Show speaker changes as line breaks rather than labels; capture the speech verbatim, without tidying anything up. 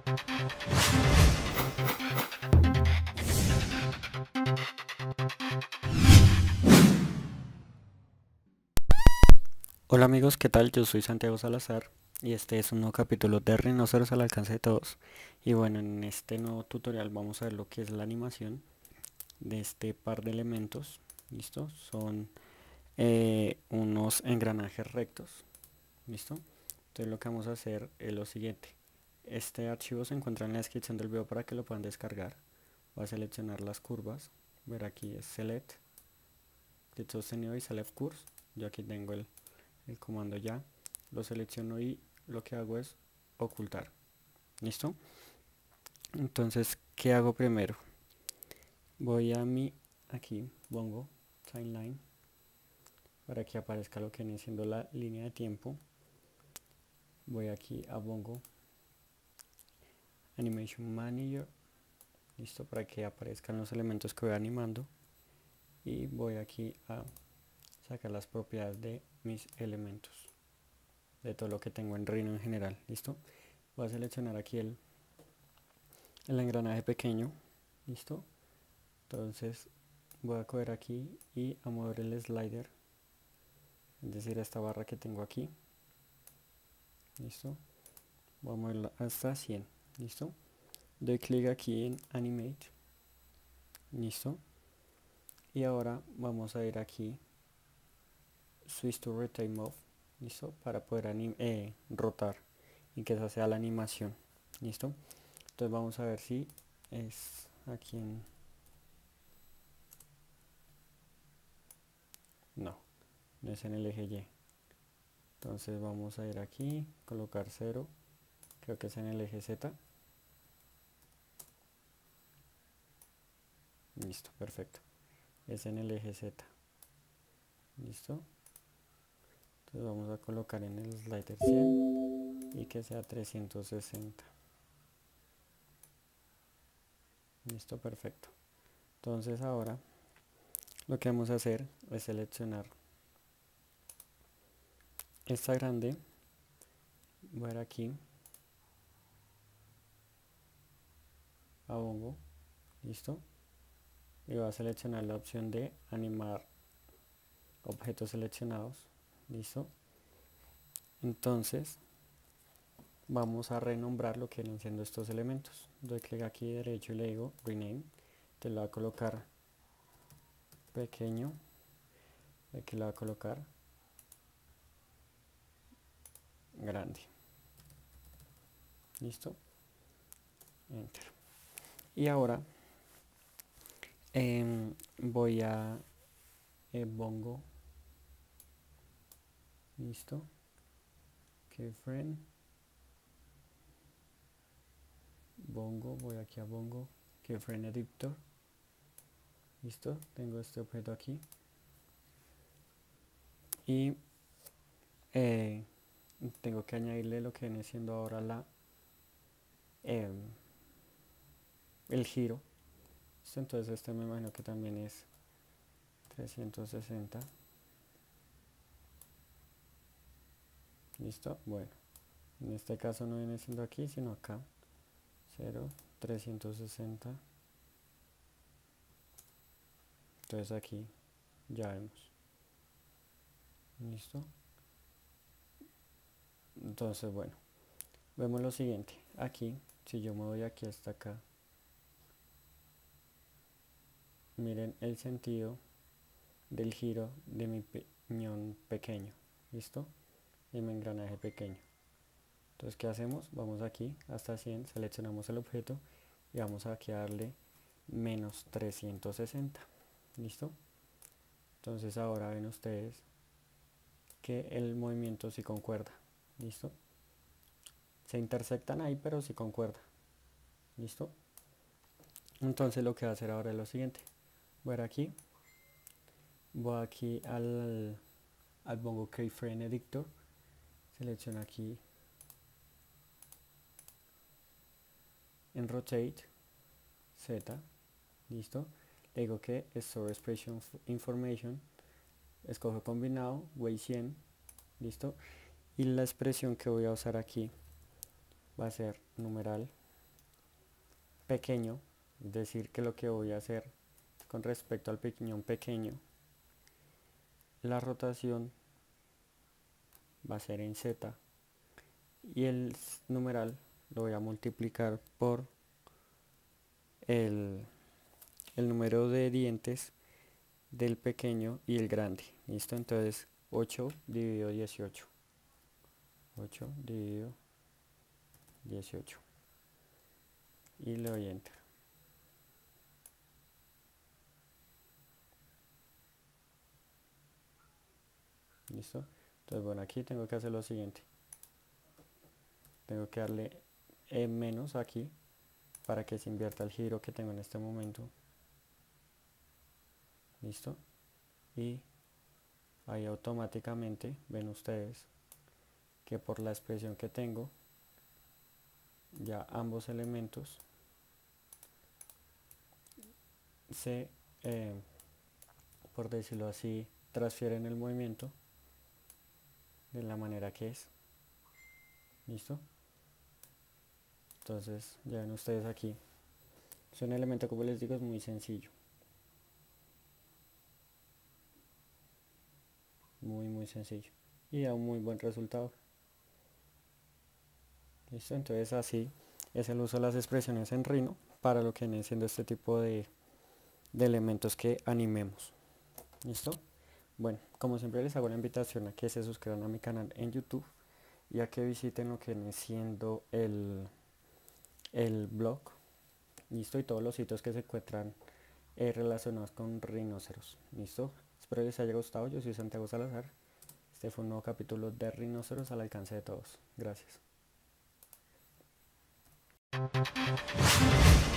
Hola amigos, ¿qué tal? Yo soy Santiago Salazar y este es un nuevo capítulo de Rinoceros al alcance de todos. Y bueno, en este nuevo tutorial vamos a ver lo que es la animación de este par de elementos. ¿Listo? Son eh, unos engranajes rectos. ¿Listo? Entonces lo que vamos a hacer es lo siguiente. Este archivo se encuentra en la descripción del video para que lo puedan descargar. Voy a seleccionar las curvas. Ver aquí es Select, clic sostenido y Select Curves. Yo aquí tengo el el comando ya, lo selecciono y lo que hago es ocultar. ¿Listo? Entonces, ¿qué hago primero? Voy a mi, aquí, Bongo, Timeline, para que aparezca lo que viene siendo la línea de tiempo. Voy aquí a Bongo, Animation Manager, listo, para que aparezcan los elementos que voy animando. Y voy aquí a sacar las propiedades de mis elementos, de todo lo que tengo en Rhino en general. ¿Listo? Voy a seleccionar aquí el el engranaje pequeño. Listo, entonces voy a coger aquí y a mover el slider, es decir, esta barra que tengo aquí. Listo, voy a moverlo hasta cien. Listo, doy clic aquí en animate. Listo, y ahora vamos a ir aquí switch to rotate mode. Listo, para poder eh, rotar y que esa sea la animación. Listo, entonces vamos a ver si es aquí en no, no es en el eje Y. Entonces vamos a ir aquí, colocar cero, creo que es en el eje Z. Listo, perfecto. Es en el eje Z. Listo. Entonces vamos a colocar en el slider cien y que sea trescientos sesenta. Listo, perfecto. Entonces ahora lo que vamos a hacer es seleccionar esta grande. Voy a ir aquí a Bongo. Listo. Y voy a seleccionar la opción de animar objetos seleccionados. Listo. Entonces vamos a renombrar lo que vienen siendo estos elementos. Doy clic aquí derecho y le digo rename. Te lo voy a colocar pequeño. Aquí lo voy a colocar grande. Listo. Enter. Y ahora eh, voy a eh, Bongo. Listo. Keyframe. Bongo. Voy aquí a Bongo. Keyframe Editor. Listo. Tengo este objeto aquí. Y eh, tengo que añadirle lo que viene siendo ahora la eh, el giro. ¿Listo? Entonces este me imagino que también es trescientos sesenta. Listo, bueno, en este caso no viene siendo aquí sino acá, cero, trescientos sesenta. Entonces aquí ya vemos. Listo. Entonces bueno, vemos lo siguiente. Aquí, si yo me voy aquí hasta acá, miren el sentido del giro de mi piñón pequeño. ¿Listo? De mi engranaje pequeño. Entonces, ¿qué hacemos? Vamos aquí hasta cien, seleccionamos el objeto y vamos aquí a darle menos trescientos sesenta. ¿Listo? Entonces ahora ven ustedes que el movimiento sí concuerda. ¿Listo? Se intersectan ahí, pero sí concuerda. ¿Listo? Entonces lo que voy a hacer ahora es lo siguiente. Voy a ir aquí. Voy aquí al, al Bongo Keyframe Editor. Selecciono aquí en Rotate Z. ¿Listo? Le digo que Store Expression Information. Escojo combinado, Weight cien. ¿Listo? Y la expresión que voy a usar aquí va a ser numeral pequeño, es decir, que lo que voy a hacer con respecto al piñón pequeño, la rotación va a ser en Z y el numeral lo voy a multiplicar por el, el número de dientes del pequeño y el grande. ¿Listo? Entonces ocho dividido dieciocho. ocho dividido dieciocho. Y le doy enter. ¿Listo? Entonces bueno, aquí tengo que hacer lo siguiente. Tengo que darle E menos aquí para que se invierta el giro que tengo en este momento. ¿Listo? Y ahí automáticamente ven ustedes que por la expresión que tengo, ya ambos elementos se, eh, por decirlo así, transfieren el movimiento de la manera que es. ¿Listo? Entonces ya ven ustedes aquí, es un elemento, como les digo, es muy sencillo, muy muy sencillo y da un muy buen resultado. ¿Listo? Entonces así es el uso de las expresiones en Rhino para lo que viene siendo este tipo de, de elementos que animemos. ¿Listo? Bueno, como siempre les hago la invitación a que se suscriban a mi canal en YouTube y a que visiten lo que viene siendo el, el blog. ¿Listo? Y todos los sitios que se encuentran eh, relacionados con rinoceros. ¿Listo? Espero les haya gustado. Yo soy Santiago Salazar. Este fue un nuevo capítulo de Rinoceros al alcance de todos. Gracias.